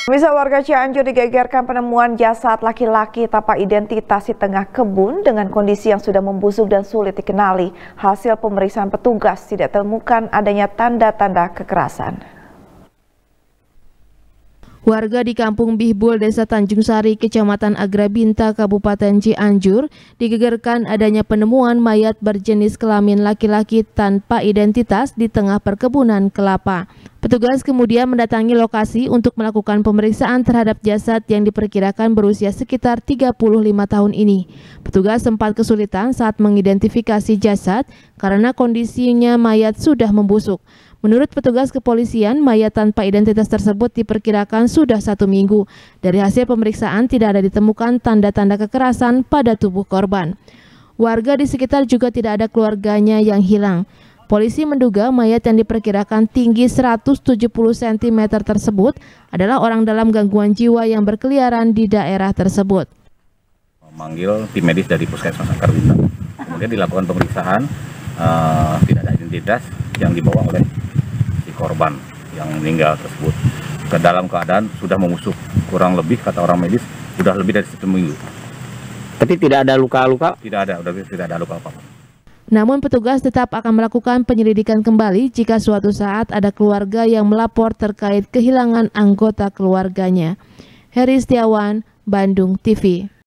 Pemirsa, warga Cianjur digegerkan penemuan jasad laki-laki tanpa identitas di tengah kebun dengan kondisi yang sudah membusuk dan sulit dikenali. Hasil pemeriksaan petugas tidak temukan adanya tanda-tanda kekerasan. Warga di Kampung Bihbul, Desa Tanjung Sari, Kecamatan Agrabinta, Kabupaten Cianjur, digegerkan adanya penemuan mayat berjenis kelamin laki-laki tanpa identitas di tengah perkebunan kelapa. Petugas kemudian mendatangi lokasi untuk melakukan pemeriksaan terhadap jasad yang diperkirakan berusia sekitar 35 tahun ini. Petugas sempat kesulitan saat mengidentifikasi jasad karena kondisinya mayat sudah membusuk. Menurut petugas kepolisian, mayat tanpa identitas tersebut diperkirakan sudah 1 minggu. Dari hasil pemeriksaan tidak ada ditemukan tanda-tanda kekerasan pada tubuh korban. Warga di sekitar juga tidak ada keluarganya yang hilang. Polisi menduga mayat yang diperkirakan tinggi 170 cm tersebut adalah orang dalam gangguan jiwa yang berkeliaran di daerah tersebut. Memanggil tim medis dari Puskesmas Agrabinta. Kemudian dilakukan pemeriksaan, tidak ada identitas yang dibawa oleh si korban yang meninggal tersebut. Ke dalam keadaan sudah membusuk, kurang lebih kata orang medis sudah lebih dari 1 minggu. Tapi tidak ada luka-luka? Tidak ada luka apa-apa. Namun petugas tetap akan melakukan penyelidikan kembali jika suatu saat ada keluarga yang melapor terkait kehilangan anggota keluarganya. Heri Setiawan, Bandung TV.